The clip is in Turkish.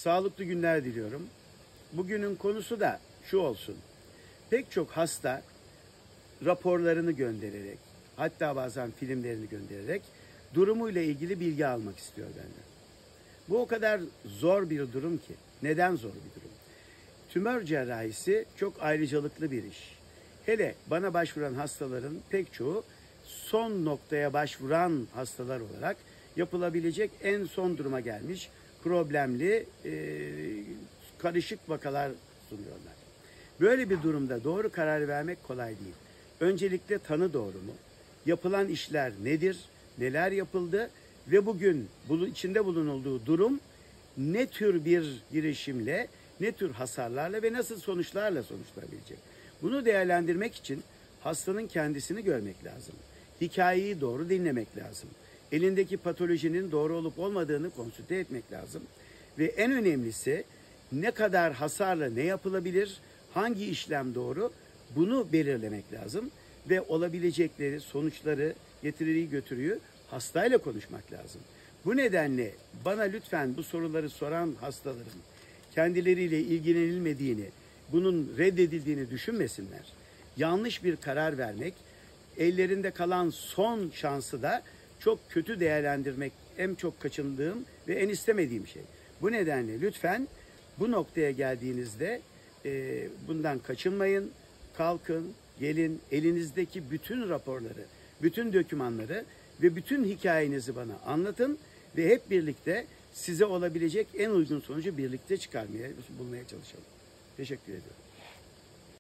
sağlıklı günler diliyorum. Bugünün konusu da şu olsun. Pek çok hasta raporlarını göndererek, hatta bazen filmlerini göndererek durumuyla ilgili bilgi almak istiyor benden. Bu o kadar zor bir durum ki. Neden zor bir durum? Tümör cerrahisi çok ayrıcalıklı bir iş. Hele bana başvuran hastaların pek çoğu son noktaya başvuran hastalar olarak yapılabilecek en son duruma gelmiş, problemli, karışık vakalar sunuyorlar. Böyle bir durumda doğru karar vermek kolay değil. Öncelikle tanı doğru mu? Yapılan işler nedir? Neler yapıldı? Ve bugün içinde bulunulduğu durum ne tür bir girişimle, ne tür hasarlarla ve nasıl sonuçlarla sonuçlanabilecek? Bunu değerlendirmek için hastanın kendisini görmek lazım. Hikayeyi doğru dinlemek lazım. Elindeki patolojinin doğru olup olmadığını konsülte etmek lazım. Ve en önemlisi ne kadar hasarla ne yapılabilir, hangi işlem doğru bunu belirlemek lazım. Ve olabilecekleri, sonuçları, getiririyi götürüyü hastayla konuşmak lazım. Bu nedenle bana lütfen bu soruları soran hastaların kendileriyle ilgilenilmediğini, bunun reddedildiğini düşünmesinler. Yanlış bir karar vermek, ellerinde kalan son şansı da çok kötü değerlendirmek en çok kaçındığım ve en istemediğim şey. Bu nedenle lütfen bu noktaya geldiğinizde bundan kaçınmayın, kalkın, gelin, elinizdeki bütün raporları, bütün dokümanları ve bütün hikayenizi bana anlatın ve hep birlikte size olabilecek en uygun sonucu birlikte bulmaya çalışalım. Teşekkür ediyorum.